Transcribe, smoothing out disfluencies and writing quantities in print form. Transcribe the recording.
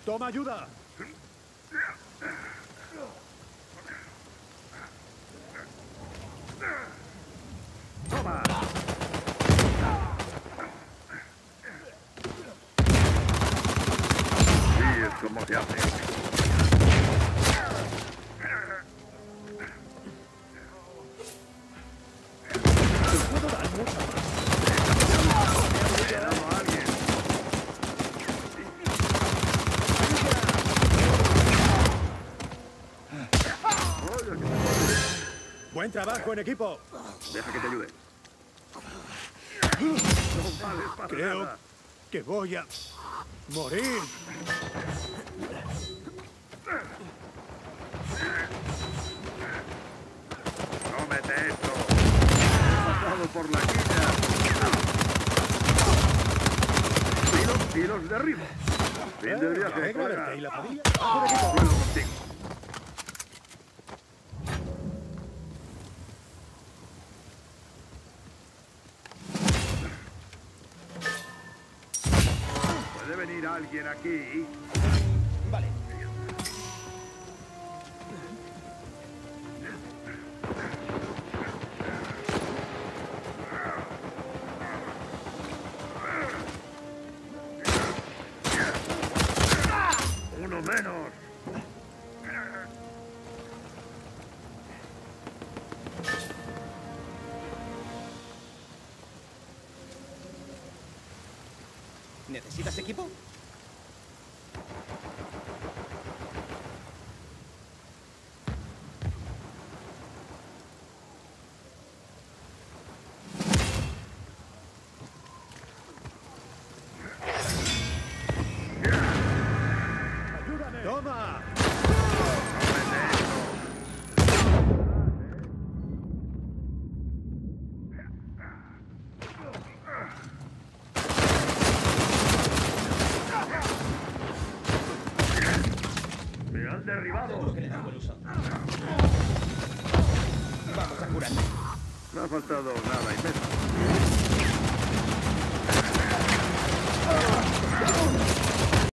¡Toma ayuda! ¡Toma! Sí, es como se hace. Te puedo dar mucha más. He dado a alguien. ¡Buen trabajo en equipo! Deja que te ayude. No vales para Creo nada. que voy a morir. ¡Cómete esto! ¡Has pasado por la quilla! Y los derribo. Fin del viaje, Alegra colega. verte. ¿Y la familia? Por equipo. Vuelvo contigo. ¿Puede venir alguien aquí? Vale. ¡Uno menos! ¿Necesitas equipo? ¡Ayúdame! ¡Toma! ¡Cómete esto! ¡Me han derribado! Que le da buen uso. Vamos a curarme. No ha faltado nada y menos.